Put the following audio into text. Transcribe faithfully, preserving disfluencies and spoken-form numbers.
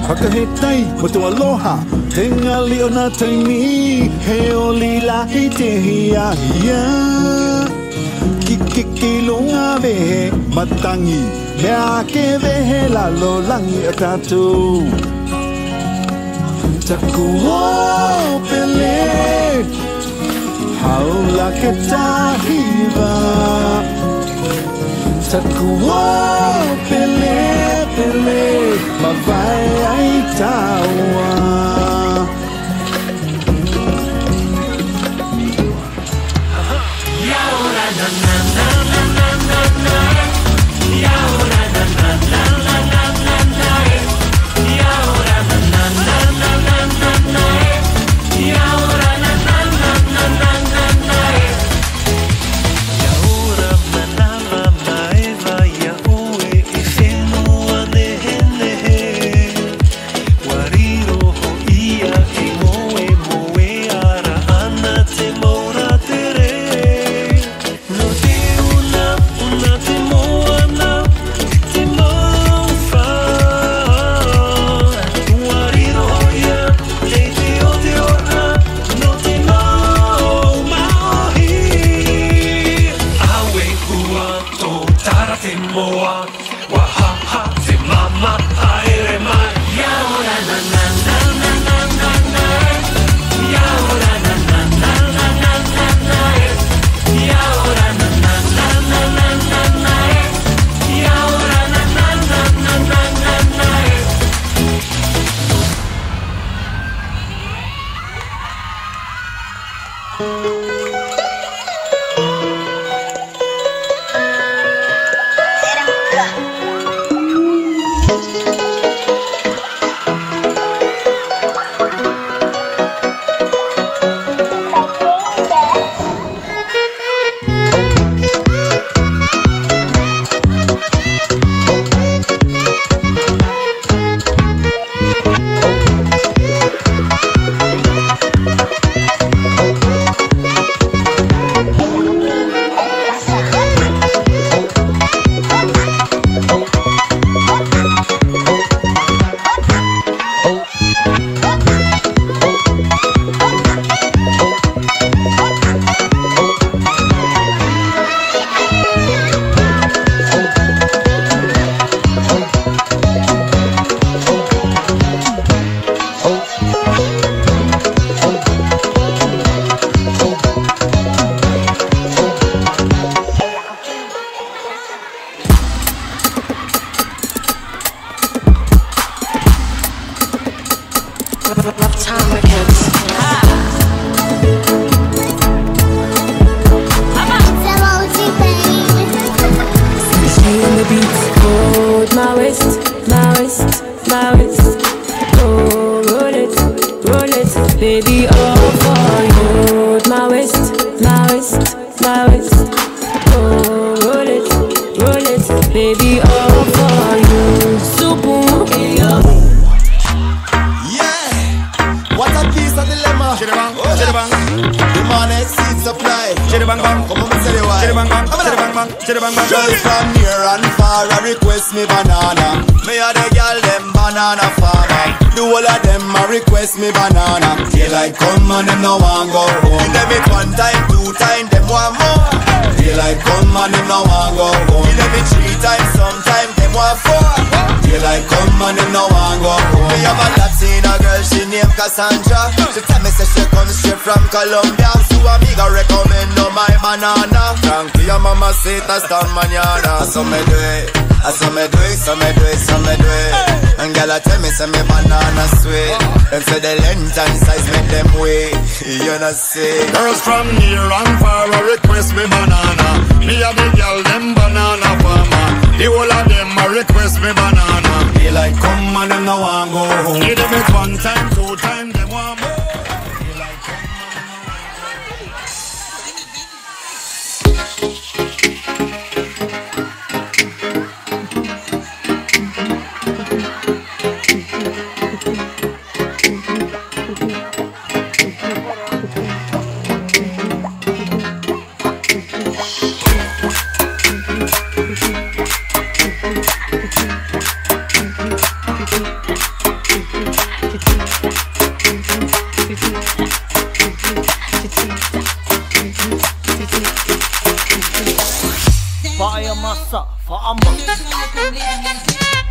Whakahetai, motu aloha, tenga leo na taimi, he o lila i te hiahia. Kiki lunga vehe matangi, mea ke vehe lalo langi a tātou. Taku o pele, haula ke tahiva. Taku o pele, pele, mawai ai taua. Yaura na na na na na na na. Yaura na na na na na na na. Yaura na na na na na na na. Yaura na na na na na na na. Yaura manava maiva yaue ifenua nehe nehe. Wariro ho ia i moe moe ara ana te moura te re. No te una una te moana te maufa. Wariro ho ia te te o te ora no te mau maohi. Awe hua tō tara te moa. Wahaha te mama haere mai. Yaura na na na na na na na. Yaura na na na na na na na. Yaura na na na na na na na. Yaura na na na na na na na. Stay on the beat, hold my waist, my waist, my waist. Oh, roll it, roll it, baby, all for you. Hold my waist, my waist, my waist. Oh, roll it, roll it, baby, all for you. Super, yeah. Yeah, what a piece of dilemma. Chiribang, chiribang. Demand exceeds supply. Chiribang bang, come on, say why. Chiribang bang, chiribang bang, chiribang bang. Girls from near and far, I request me banana. Me a the girl them banana farmer. The whole of them a request me banana. Daylight come and them no want go home. Give them it one time, two time, them want more. Daylight come and them no want go home. Give them it three times, sometime them want four. Daylight come and them no want go home. Me have a Latina girl, she named Cassandra. She tell me say she comes straight from Colombia. So a me go recommend no my banana. Tranquila mama say hasta mañana. So me do it, so me do it, so me do it, so me do it. And girl a tell me say me banana sweet. Them say the length and size make them wait. You know see. Girls from near and far a request me banana. Me a the girl them banana farmer. The whole of them a request me banana. Daylight come and them no want go home. Give them it one time, two time, them want more. Daylight come and Fire massa, fire massa.